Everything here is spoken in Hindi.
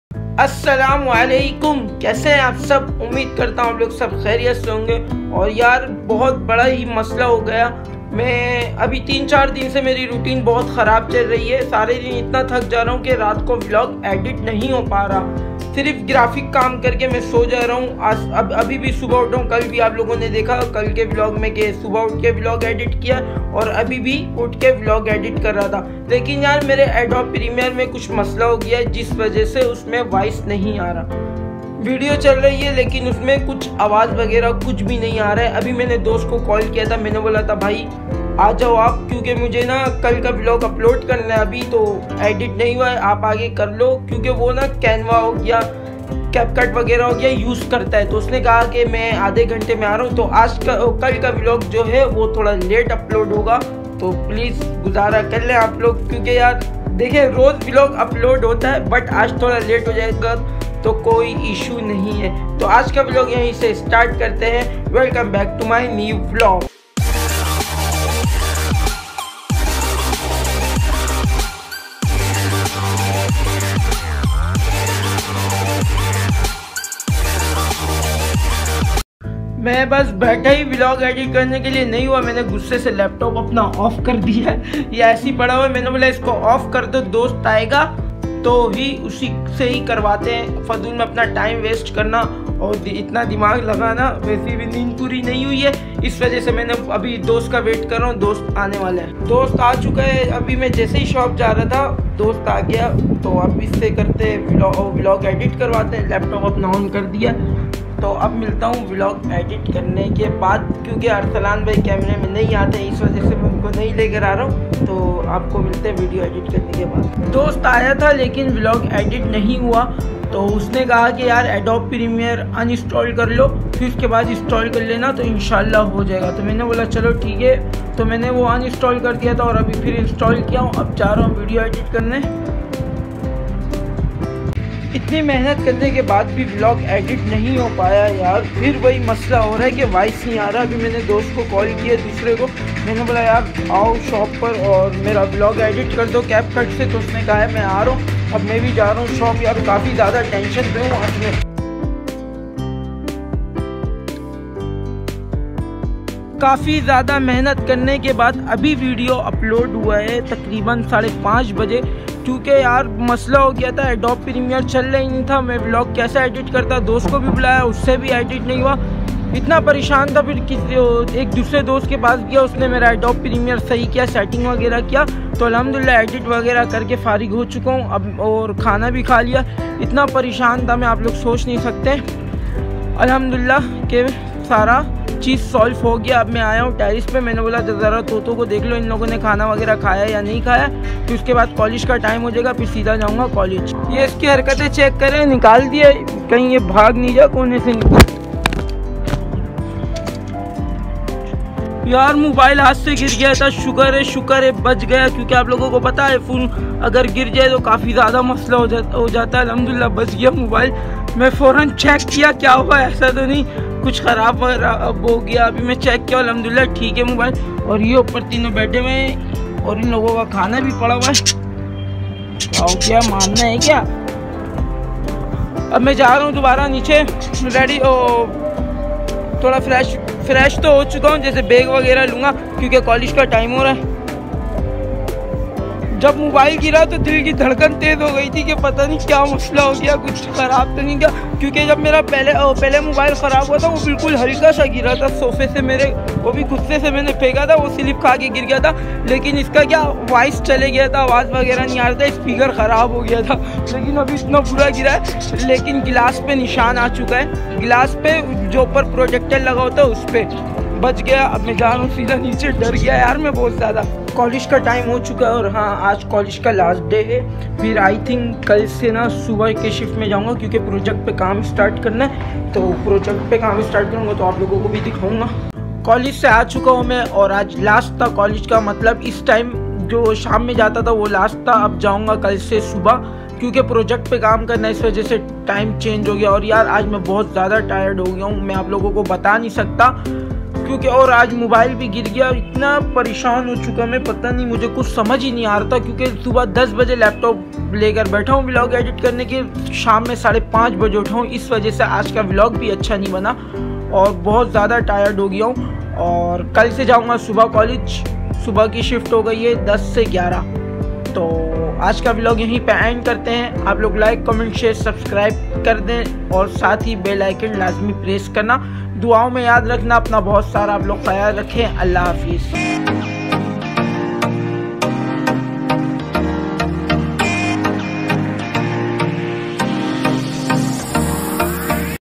अस्सलामुअलैकुम, कैसे हैं आप सब। उम्मीद करता हूँ आप लोग सब खैरियत से होंगे। और यार बहुत बड़ा ही मसला हो गया। मैं अभी 3-4 दिन से मेरी रूटीन बहुत ख़राब चल रही है। सारे दिन इतना थक जा रहा हूँ कि रात को व्लॉग एडिट नहीं हो पा रहा। सिर्फ ग्राफिक काम करके मैं सो जा रहा हूँ। आज अभी भी सुबह उठा हूँ। कल भी आप लोगों ने देखा कल के व्लॉग में कि सुबह उठ के व्लॉग एडिट किया और अभी भी उठ के व्लॉग एडिट कर रहा था। लेकिन यार मेरे एडोब प्रीमियर में कुछ मसला हो गया जिस वजह से उसमें वॉइस नहीं आ रहा। वीडियो चल रही है लेकिन उसमें कुछ आवाज़ वगैरह कुछ भी नहीं आ रहा है। अभी मैंने दोस्त को कॉल किया था, मैंने बोला था भाई आ जाओ आप, क्योंकि मुझे ना कल का व्लॉग अपलोड करना है। अभी तो एडिट नहीं हुआ है, आप आगे कर लो। क्योंकि वो ना कैनवा हो गया, कैपकट वगैरह हो गया यूज़ करता है। तो उसने कहा कि मैं आधे घंटे में आ रहा हूँ। तो कल का व्लॉग जो है वो थोड़ा लेट अपलोड होगा, तो प्लीज़ गुजारा कर लें आप लोग। क्योंकि यार देखिए रोज़ व्लॉग अपलोड होता है बट आज थोड़ा लेट हो जाएगा तो कोई इशू नहीं है। तो आज का व्लॉग यहीं से स्टार्ट करते हैं। Welcome back to my new vlog. मैं बस बैठा ही व्लॉग एडिट करने के लिए नहीं हुआ, मैंने गुस्से से लैपटॉप अपना ऑफ कर दिया है। ये ऐसे ही पड़ा हुआ है। मैंने बोला इसको ऑफ कर दो, दोस्त आएगा तो ही उसी से ही करवाते हैं। फजूल में अपना टाइम वेस्ट करना और इतना दिमाग लगाना, वैसे भी नींद पूरी नहीं हुई है, इस वजह से मैंने अभी दोस्त का वेट कर रहा हूँ। दोस्त आने वाला है, दोस्त आ चुका है। अभी मैं जैसे ही शॉप जा रहा था दोस्त आ गया, तो अब इससे करते व्लॉग एडिट करवाते हैं। लैपटॉप अपना ऑन कर दिया, तो अब मिलता हूँ व्लॉग एडिट करने के बाद। क्योंकि अरसलान भाई कैमरे में नहीं आते, इस वजह से मैं उनको नहीं लेकर आ रहा हूँ। तो आपको मिलते हैं वीडियो एडिट करने के बाद। दोस्त आया था लेकिन व्लॉग एडिट नहीं हुआ, तो उसने कहा कि यार एडोब प्रीमियर अनइंस्टॉल कर लो, फिर उसके बाद इंस्टॉल कर लेना तो इंशाल्लाह हो जाएगा। तो मैंने बोला चलो ठीक है। तो मैंने वो अनइंस्टॉल कर दिया था और अभी फिर इंस्टॉल किया हूँ। अब जा रहा हूँ वीडियो एडिट करने। इतनी मेहनत करने के बाद भी व्लॉग एडिट नहीं हो पाया यार। फिर वही मसला हो रहा है कि वॉइस नहीं आ रहा। अभी मैंने दोस्त को कॉल किया दूसरे को, मैंने बोला यार आओ शॉप पर और मेरा व्लॉग एडिट कर दो कैपकट से। तो उसने कहा है मैं आ रहा हूँ। अब मैं भी जा रहा हूँ शॉप। यार काफ़ी ज़्यादा टेंशन पे हूँ आज मैं। काफ़ी ज़्यादा मेहनत करने के बाद अभी वीडियो अपलोड हुआ है तकरीबन 5:30 बजे। क्योंकि यार मसला हो गया था, एडोब प्रीमियर चल रही नहीं था। मैं व्लॉग कैसे एडिट करता, दोस्त को भी बुलाया उससे भी एडिट नहीं हुआ। इतना परेशान था। फिर एक दूसरे दोस्त के पास गया, उसने मेरा एडोब प्रीमियर सही किया, सेटिंग वगैरह किया। तो अल्हम्दुलिल्लाह एडिट वगैरह करके फारिग हो चुका हूँ अब, और खाना भी खा लिया। इतना परेशान था मैं, आप लोग सोच नहीं सकते। अल्हम्दुलिल्लाह के सारा चीज़ सॉल्व हो गया। अब मैं आया हूँ टेरिस पे। मैंने बोला ज़रा तोतों को देख लो इन लोगों ने खाना वगैरह खाया या नहीं खाया। फिर उसके बाद कॉलेज का टाइम हो जाएगा, फिर सीधा जाऊँगा कॉलेज। ये इसकी हरकतें चेक करें, निकाल दिया कहीं ये भाग नहीं जा कोने से निकल। यार मोबाइल हाथ से गिर गया था, शुक्र है बच गया। क्योंकि आप लोगों को पता है फ़ोन अगर गिर जाए तो काफ़ी ज़्यादा मसला हो जाता है। अल्हम्दुलिल्लाह बच गया मोबाइल। मैं फ़ौरन चेक किया क्या हुआ, ऐसा तो नहीं कुछ ख़राब हो गया। अभी मैं चेक किया, अल्हम्दुलिल्लाह ठीक है मोबाइल। और ये ऊपर तीनों बैठे हुए हैं और इन लोगों का खाना भी पड़ा हुआ है। क्या मानना है क्या। अब मैं जा रहा हूँ दोबारा नीचे, रेडी थोड़ा फ्रेश तो हो चुका हूँ। जैसे बैग वगैरह लूँगा क्योंकि कॉलेज का टाइम हो रहा है। जब मोबाइल गिरा तो दिल की धड़कन तेज़ हो गई थी कि पता नहीं क्या मसला हो गया, कुछ ख़राब तो नहीं गया। क्योंकि जब मेरा पहले मोबाइल ख़राब हुआ था वो बिल्कुल हल्का सा गिरा था सोफे से मेरे, वो भी गुस्से से मैंने फेंका था, वो स्लिप खा के गिर गया था। लेकिन इसका क्या वॉइस चले गया था, आवाज़ वगैरह नहीं आ रहा था, स्पीकर ख़राब हो गया था। लेकिन अभी इतना बुरा गिरा है। लेकिन गिलास पे निशान आ चुका है, गिलास पे जो ऊपर प्रोजेक्टर लगा होता है उस पर बच गया। अब मैं जा रहा हूँ सीधा नीचे, डर गया यार मैं बहुत ज़्यादा। कॉलेज का टाइम हो चुका है और हाँ आज कॉलेज का लास्ट डे है। फिर आई थिंक कल से ना सुबह के शिफ्ट में जाऊँगा क्योंकि प्रोजेक्ट पे काम स्टार्ट करना है। तो प्रोजेक्ट पे काम स्टार्ट करूँगा तो आप लोगों को भी दिखाऊँगा। कॉलेज से आ चुका हूँ मैं और आज लास्ट था कॉलेज का, मतलब इस टाइम जो शाम में जाता था वो लास्ट था। अब जाऊँगा कल से सुबह क्योंकि प्रोजेक्ट पे काम करना है, इस वजह से टाइम चेंज हो गया। और यार आज मैं बहुत ज़्यादा टायर्ड हो गया हूँ, मैं आप लोगों को बता नहीं सकता। क्योंकि और आज मोबाइल भी गिर गया। इतना परेशान हो चुका मैं, पता नहीं, मुझे कुछ समझ ही नहीं आ रहा था, क्योंकि सुबह 10 बजे लैपटॉप लेकर बैठा हूँ व्लॉग एडिट करने के, शाम में 5:30 बजे उठा हूँ। इस वजह से आज का व्लॉग भी अच्छा नहीं बना और बहुत ज़्यादा टायर्ड हो गया हूँ। और कल से जाऊँगा सुबह कॉलेज, सुबह की शिफ्ट हो गई है 10 से 11। तो आज का व्लॉग यहीं पे एंड करते हैं। आप लोग लाइक कमेंट शेयर सब्सक्राइब कर दें और साथ ही बेल आइकन लाजमी प्रेस करना। दुआओं में याद रखना, अपना बहुत सारा आप लोग ख्याल रखें। अल्लाह हाफिज़।